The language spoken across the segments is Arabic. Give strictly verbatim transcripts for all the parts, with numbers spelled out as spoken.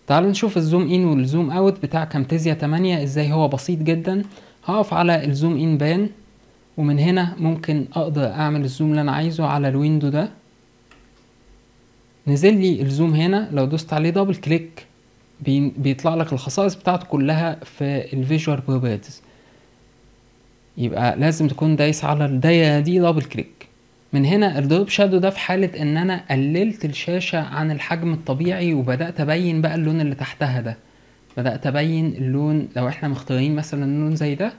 تعالوا نشوف الزوم ان والزوم اوت بتاع كامتيزيا تمانية ازاي هو بسيط جدا. هقف على الزوم ان بان، ومن هنا ممكن اقدر اعمل الزوم اللي انا عايزه على الويندو ده. نزل لي الزوم هنا، لو دوست عليه دبل كليك بيطلع لك الخصائص بتاعته كلها في الفيجوال بروبرتيز. يبقى لازم تكون دايس على الدايره دي دبل كليك. من هنا الدروب شادو ده في حاله ان انا قللت الشاشه عن الحجم الطبيعي وبدات ابين بقى اللون اللي تحتها ده. بدات ابين اللون، لو احنا مختارين مثلا لون زي ده،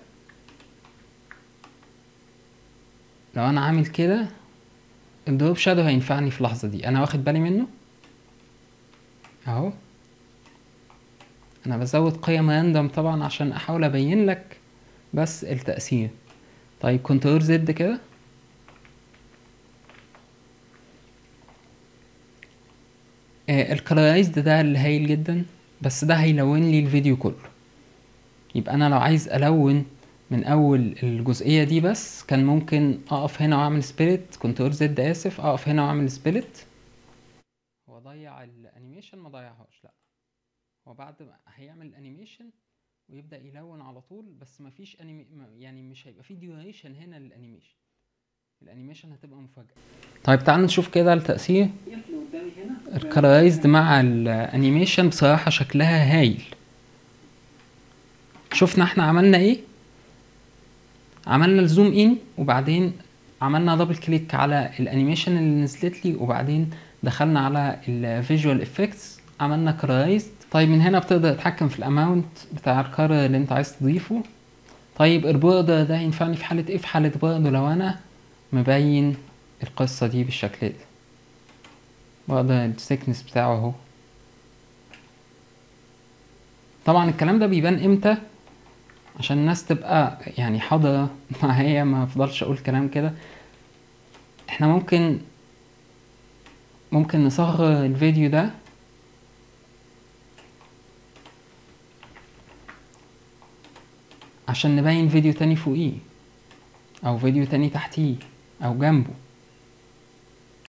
لو انا عامل كده الدروب شادو هينفعني في اللحظه دي. انا واخد بالي منه اهو. انا بزود قيم راندوم طبعا عشان احاول ابين لك بس التأثير. طيب كنترول زد كده، آه الكلارايزد ده اللي هايل جدا، بس ده هيلون لي الفيديو كله. يبقى انا لو عايز الون من اول الجزئيه دي بس، كان ممكن اقف هنا واعمل سبليت. كنترول زد اسف، اقف هنا واعمل سبليت. هو ضيع الانيميشن؟ ما ضيعهاش، لا هو بعد ما هيعمل الانيميشن ويبدا يلون على طول، بس مفيش انيمي يعني مش هيبقى في ديوريشن هنا للانيميشن. الانيميشن هتبقى مفاجاه. طيب تعالوا نشوف كده التأثير. الكلارايزد مع الانيميشن بصراحه شكلها هايل. شفنا احنا عملنا ايه؟ عملنا الزوم ان، وبعدين عملنا دبل كليك على الانيميشن اللي نزلت لي، وبعدين دخلنا على الفيجوال افكتس عملنا كلارايزد. طيب من هنا بتقدر تتحكم في الاماونت بتاع الكارر اللي انت عايز تضيفه. طيب البوردر ده ينفعني في حالة ايه؟ في حالة برضه لو انا مبين القصة دي بالشكل ده، بقدر السيكنس بتاعه اهو. طبعا الكلام ده بيبان امتى عشان الناس تبقى يعني حاضرة معايا، ما افضلش اقول كلام كده. احنا ممكن ممكن نصغر الفيديو ده عشان نبين فيديو تاني فوقيه او فيديو تاني تحتيه او جنبه.